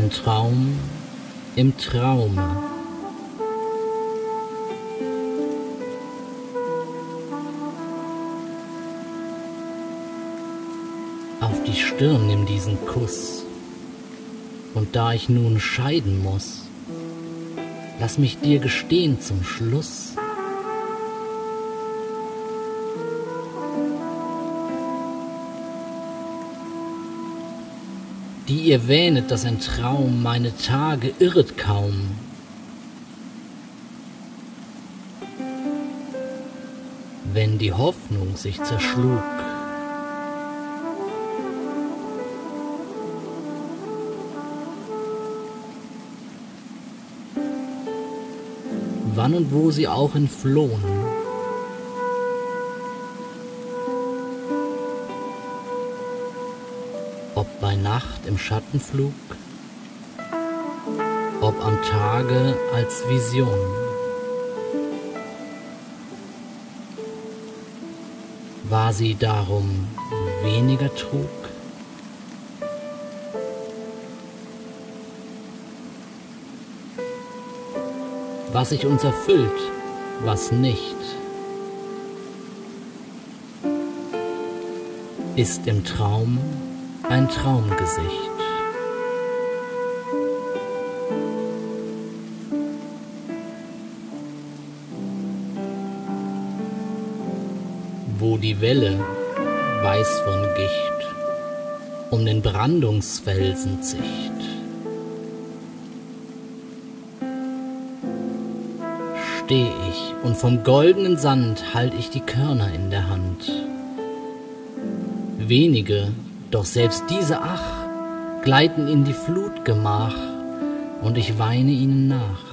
Ein Traum im Traume. Auf die Stirn nimm diesen Kuss, und da ich nun scheiden muss, lass mich dir gestehen zum Schluss. Die ihr wähnet, dass ein Traum meine Tage irret kaum. Wenn die Hoffnung sich zerschlug, wann und wo sie auch entflohen, ob bei Nacht im Schattenflug, ob am Tage als Vision. War sie darum weniger trug? Was sich uns erfüllt, was nicht, ist im Traum ein Traumgesicht. Wo die Welle, weiß von Gicht, um den Brandungsfelsen zicht, steh ich, und vom goldenen Sand halt ich die Körner in der Hand. Wenige, doch selbst diese, ach, gleiten in die Flutgemach, und ich weine ihnen nach.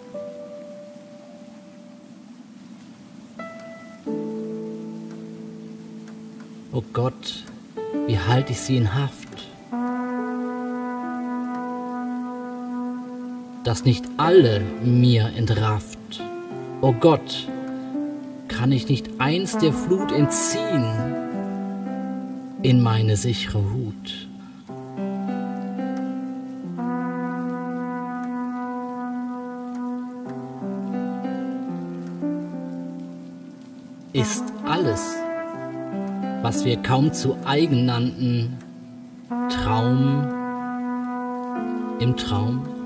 O Gott, wie halt ich sie in Haft, dass nicht alle mir entrafft. O Gott, kann ich nicht eins der Flut entziehen in meine sichere Hut? Ist alles, was wir kaum zu eigen nannten, Traum im Traum?